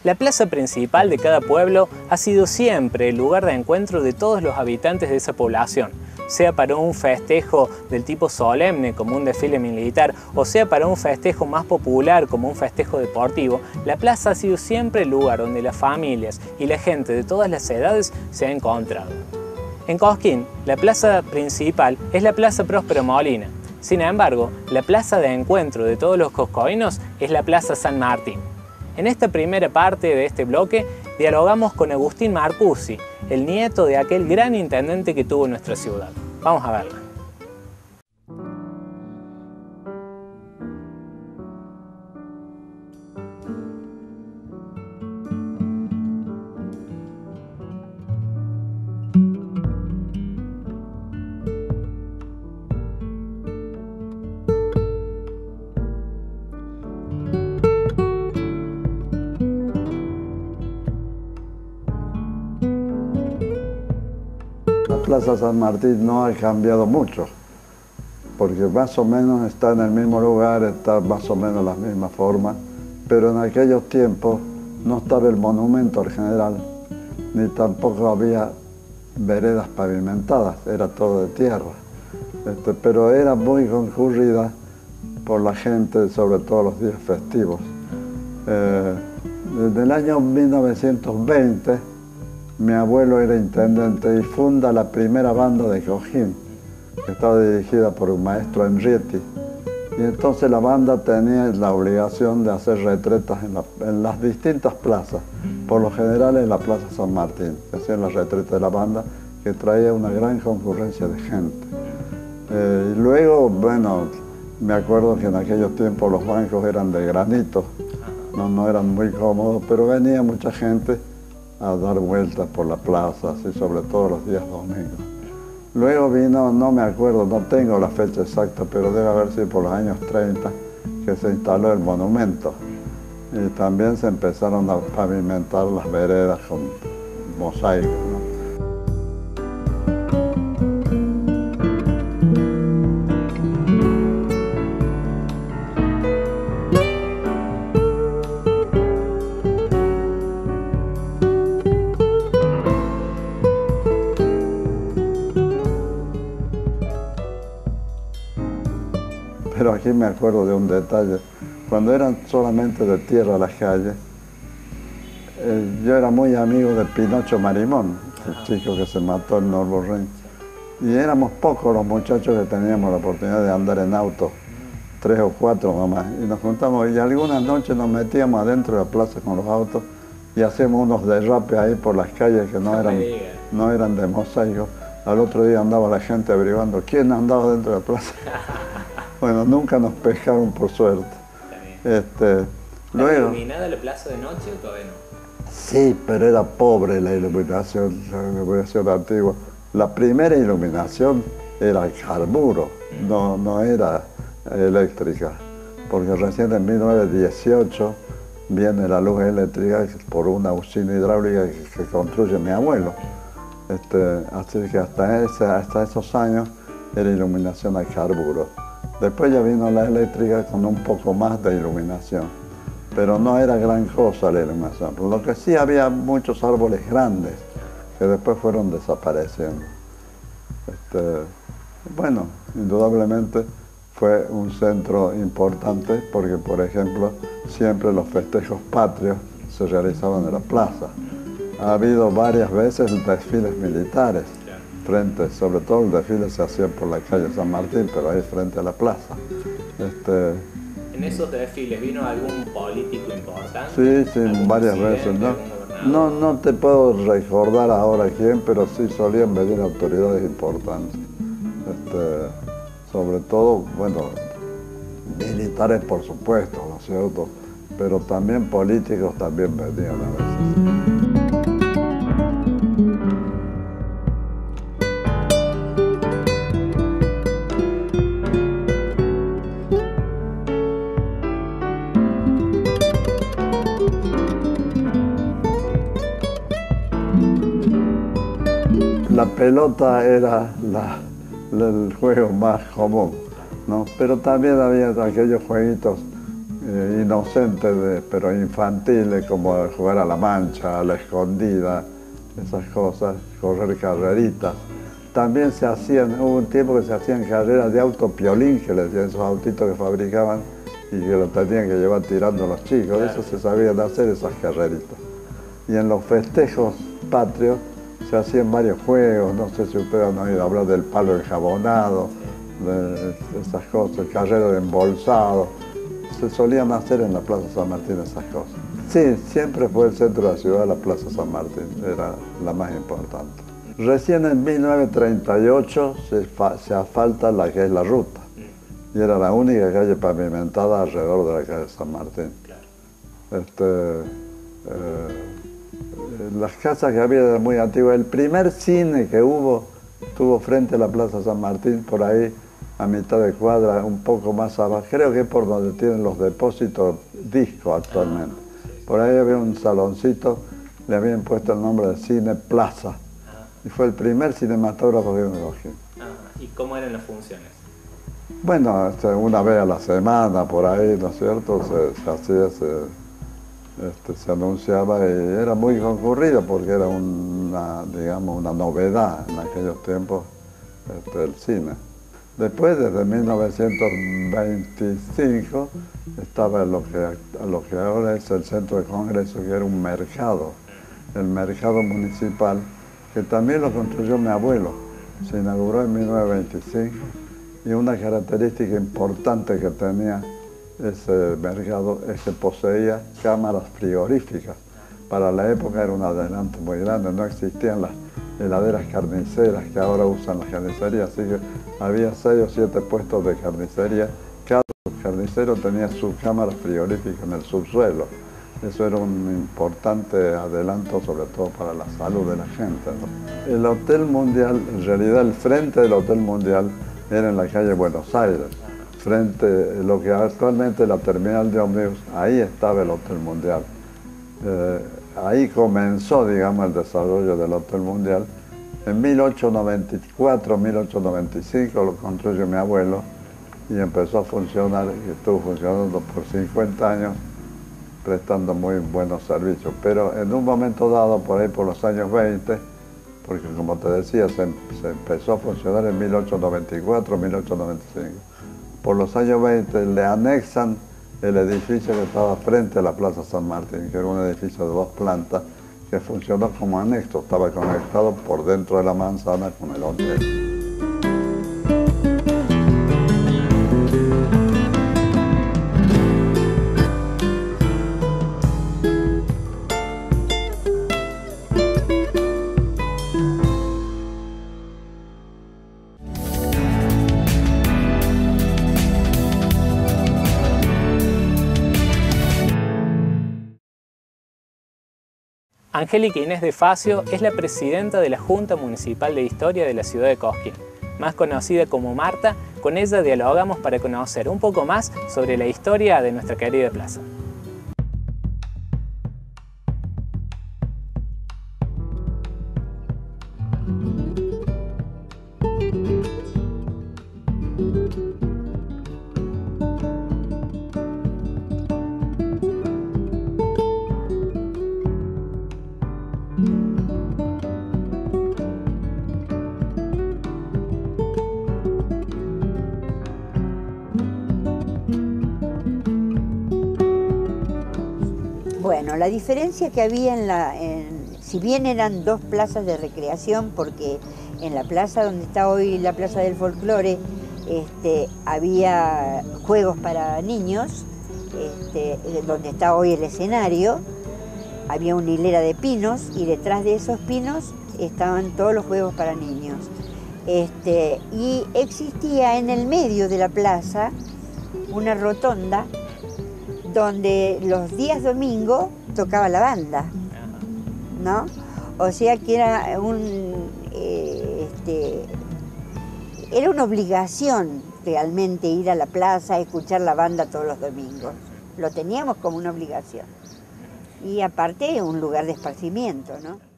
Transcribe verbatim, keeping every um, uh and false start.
La plaza principal de cada pueblo ha sido siempre el lugar de encuentro de todos los habitantes de esa población, sea para un festejo del tipo solemne como un desfile militar o sea para un festejo más popular como un festejo deportivo. La plaza ha sido siempre el lugar donde las familias y la gente de todas las edades se ha encontrado. En Cosquín, la plaza principal es la Plaza Próspero Molina. Sin embargo, la plaza de encuentro de todos los coscoínos es la Plaza San Martín. En esta primera parte de este bloque dialogamos con Agustín Marcusi, el nieto de aquel gran intendente que tuvo nuestra ciudad. Vamos a verla. La Plaza San Martín no ha cambiado mucho, porque más o menos está en el mismo lugar, está más o menos la misma forma, pero en aquellos tiempos no estaba el monumento al general, ni tampoco había veredas pavimentadas, era todo de tierra. Este, pero era muy concurrida por la gente, sobre todo los días festivos. Eh, desde el año mil novecientos veinte, mi abuelo era intendente y funda la primera banda de Cosquín, que estaba dirigida por un maestro Enrietti. Y entonces la banda tenía la obligación de hacer retretas en, la, en las distintas plazas, por lo general en la Plaza San Martín, que hacían las retretas de la banda, que traía una gran concurrencia de gente. Eh, y luego, bueno, me acuerdo que en aquellos tiempos los bancos eran de granito, no, no eran muy cómodos, pero venía mucha gente a dar vueltas por la plaza, así, sobre todo los días domingos. Luego vino, no me acuerdo, no tengo la fecha exacta, pero debe haber sido por los años treinta que se instaló el monumento. Y también se empezaron a pavimentar las veredas con mosaicos, ¿no? Pero aquí me acuerdo de un detalle. Cuando eran solamente de tierra las calles, eh, yo era muy amigo de Pinocho Marimón, el chico que se mató en Nürburgring. Y éramos pocos los muchachos que teníamos la oportunidad de andar en auto, tres o cuatro nomás. Y nos juntamos y algunas noches nos metíamos adentro de la plaza con los autos y hacíamos unos derrapes ahí por las calles que no eran, no eran de mosaico. Al otro día andaba la gente averiguando quién andaba dentro de la plaza. Bueno, nunca nos pescaron por suerte. Este, luego, ¿iluminada la plaza de noche o todavía no? Sí, pero era pobre la iluminación, la iluminación antigua. La primera iluminación era carburo, no, no era eléctrica, porque recién en mil novecientos dieciocho viene la luz eléctrica por una usina hidráulica que, que construye mi abuelo. Este, así que hasta, ese, hasta esos años era iluminación a carburo. Después ya vino la eléctrica con un poco más de iluminación, pero no era gran cosa la iluminación. Lo que sí había muchos árboles grandes que después fueron desapareciendo. Este, bueno, indudablemente fue un centro importante porque, por ejemplo, siempre los festejos patrios se realizaban en la plaza. Ha habido varias veces desfiles militares. Frente, sobre todo el desfile se hacía por la calle San Martín, pero ahí frente a la plaza. Este, ¿En esos desfiles vino algún político importante? Sí, sí, varias veces, ¿no? No, no te puedo recordar ahora quién, pero sí solían venir autoridades importantes. Este, sobre todo, bueno, militares por supuesto, ¿no es cierto? Pero también políticos también venían a veces. La pelota era la, la, el juego más común, ¿no? Pero también había aquellos jueguitos eh, inocentes, de, pero infantiles, como jugar a la mancha, a la escondida, esas cosas, correr carreritas. También se hacían, hubo un tiempo que se hacían carreras de auto piolín, que le decían, esos autitos que fabricaban y que lo tenían que llevar tirando los chicos. Eso se sabían hacer, esas carreritas. Y en los festejos patrios se hacían varios juegos, no sé si ustedes han oído hablar del palo enjabonado, de esas cosas, carrera de embolsado. Se solían hacer en la Plaza San Martín esas cosas. Sí, siempre fue el centro de la ciudad, la Plaza San Martín, era la más importante. Recién en mil novecientos treinta y ocho se, se asfalta la que es la ruta, y era la única calle pavimentada alrededor de la calle San Martín. Este, eh, las casas que había eran muy antiguas. El primer cine que hubo estuvo frente a la Plaza San Martín, por ahí a mitad de cuadra, un poco más abajo. Creo que es por donde tienen los depósitos disco actualmente. Por ahí había un saloncito, le habían puesto el nombre de Cine Plaza. Y fue el primer cinematógrafo que me cogí. ¿Y cómo eran las funciones? Bueno, este, una vez a la semana, por ahí, ¿no es cierto? Se, se hacía, se, este, se anunciaba y era muy concurrido porque era una, digamos, una novedad en aquellos tiempos, este, el cine. Después, desde mil novecientos veinticinco, estaba en lo que, lo que ahora es el centro de congreso, que era un mercado, el mercado municipal, que también lo construyó mi abuelo. Se inauguró en mil novecientos veinticinco y una característica importante que tenía ese mercado es que poseía cámaras frigoríficas. Para la época era un adelanto muy grande, no existían las heladeras carniceras que ahora usan las carnicerías, así que había seis o siete puestos de carnicería. Cada carnicero tenía su cámara frigorífica en el subsuelo. Eso era un importante adelanto, sobre todo para la salud de la gente, ¿no? El Hotel Mundial, en realidad el frente del Hotel Mundial era en la calle Buenos Aires, frente a lo que actualmente es la terminal de ómnibus, ahí estaba el Hotel Mundial. Eh, ahí comenzó, digamos, el desarrollo del Hotel Mundial. En mil ochocientos noventa y cuatro, mil ochocientos noventa y cinco lo construyó mi abuelo y empezó a funcionar, y estuvo funcionando por cincuenta años, prestando muy buenos servicios. Pero en un momento dado, por ahí por los años veinte, porque como te decía, se, se empezó a funcionar en mil ochocientos noventa y cuatro, mil ochocientos noventa y cinco. Por los años veinte le anexan el edificio que estaba frente a la Plaza San Martín, que era un edificio de dos plantas, que funcionó como anexo, estaba conectado por dentro de la manzana con el hotel. Angélica Inés de Facio es la presidenta de la Junta Municipal de Historia de la ciudad de Cosquín, más conocida como Marta. Con ella dialogamos para conocer un poco más sobre la historia de nuestra querida plaza. Bueno, la diferencia que había en la, en, si bien eran dos plazas de recreación, porque en la plaza donde está hoy la Plaza del Folclore, este, había juegos para niños, este, donde está hoy el escenario, había una hilera de pinos y detrás de esos pinos estaban todos los juegos para niños. Este, y existía en el medio de la plaza una rotonda donde los días domingo tocaba la banda, ¿no? O sea que era, un, eh, este, era una obligación realmente ir a la plaza a escuchar la banda todos los domingos. Lo teníamos como una obligación. Y aparte un lugar de esparcimiento, ¿no?